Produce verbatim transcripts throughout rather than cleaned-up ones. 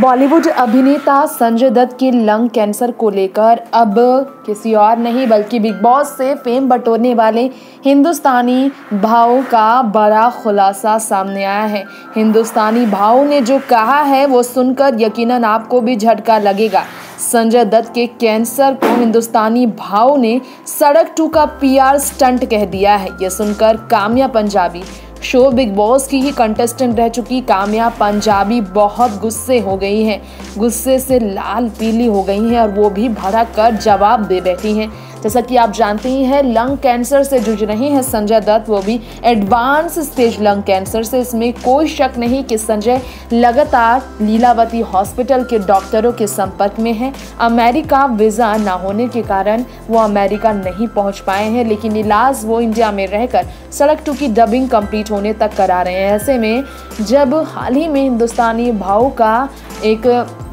बॉलीवुड अभिनेता संजय दत्त के lung cancer को लेकर अब किसी और नहीं बल्कि बिग बॉस से फेम बटोरने वाले हिंदुस्तानी भाव का बड़ा खुलासा सामने आया है। हिंदुस्तानी भाव ने जो कहा है वो सुनकर यकीनन आपको भी झटका लगेगा। संजय दत्त के कैंसर को हिंदुस्तानी भाव ने सड़क टू का पीआर स्टंट कह दिया है। ये सुनकर Kamya Punjabi, show Bigg Boss की ही कंटेस्टेंट रह चुकी काम्या पंजाबी बहुत गुस्से हो गई हैं। गुस्से से लाल पीली हो गई हैं और वो भी भड़क कर जवाब दे बैठी हैं। जैसा कि आप जानते ही हैं, लंग कैंसर से जूझ रहे हैं संजय दत्त, वो भी एडवांस स्टेज लंग कैंसर से। इसमें कोई शक नहीं कि संजय लगातार लीलावती हॉस्पिटल के डॉक्टरों के संपर्क में है। अमेरिका वीज़ा ना होने के कारण वो अमेरिका नहीं पहुंच पाए हैं, लेकिन इलाज वो इंडिया में रहकर सड़क टू की डबिंग कंप्लीट होने तक करा रहे हैं। ऐसे में जब हाल ही में हिंदुस्तानी भाव का एक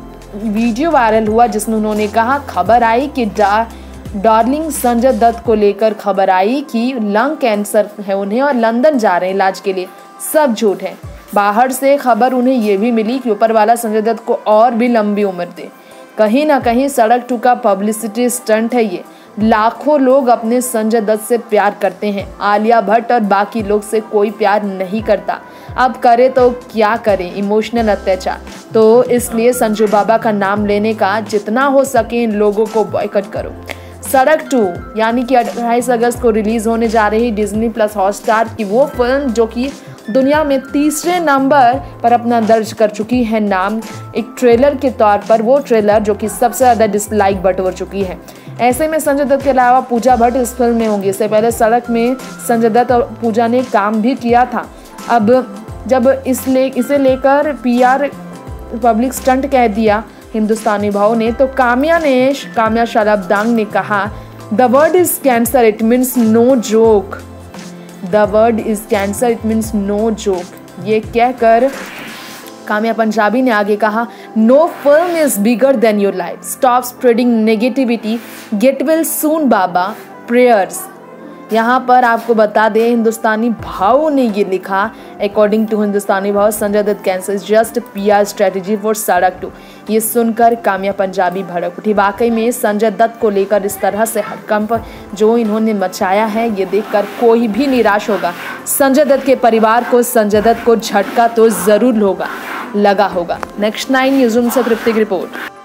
वीडियो वायरल हुआ जिसमें उन्होंने कहा, खबर आई कि डा डार्लिंग संजय दत्त को लेकर खबर आई कि लंग कैंसर है उन्हें और लंदन जा रहे हैं इलाज के लिए, सब झूठ है। बाहर से खबर उन्हें ये भी मिली कि ऊपर वाला संजय दत्त को और भी लंबी उम्र दे। कहीं ना कहीं सड़क टू का पब्लिसिटी स्टंट है ये। लाखों लोग अपने संजय दत्त से प्यार करते हैं, आलिया भट्ट और बाकी लोग से कोई प्यार नहीं करता। अब करे तो क्या करे, इमोशनल अत्याचार। तो इसलिए संजू बाबा का नाम लेने का जितना हो सके इन लोगों को बॉयकॉट करो। सड़क टू यानी कि अट्ठाईस अगस्त को रिलीज होने जा रही डिज्नी प्लस हॉटस्टार की वो फिल्म जो कि दुनिया में तीसरे नंबर पर अपना दर्ज कर चुकी है नाम, एक ट्रेलर के तौर पर, वो ट्रेलर जो कि सबसे ज़्यादा डिसलाइक बटोर चुकी है। ऐसे में संजय दत्त के अलावा पूजा भट्ट इस फिल्म में होंगी। इससे पहले सड़क में संजय दत्त और पूजा ने काम भी किया था। अब जब इस ले इसे लेकर पीआर पब्लिक स्टंट कह दिया हिंदुस्तानी भाव ने, तो काम्या ने काम्या शलभदांग ने कहा, the word is cancer, it means no joke. The word is cancer, it means no joke. ये कहकर काम्या पंजाबी ने आगे कहा, no film is bigger than your life, stop spreading negativity, get well soon Baba, prayers. यहाँ पर आपको बता दें, हिंदुस्तानी भाव ने ये लिखा, according to Hindustani Bhau, Sanjay Dutt cancer is just PR strategy for Sadak two. ये सुनकर काम्या पंजाबी भड़क उठी। वाकई में संजय दत्त को लेकर इस तरह से हड़कंप जो इन्होंने मचाया है, ये देखकर कोई भी निराश होगा। संजय दत्त के परिवार को, संजय दत्त को झटका तो जरूर होगा लगा होगा। नेक्स्ट नाइन न्यूज़ रूम से तृप्ति की रिपोर्ट।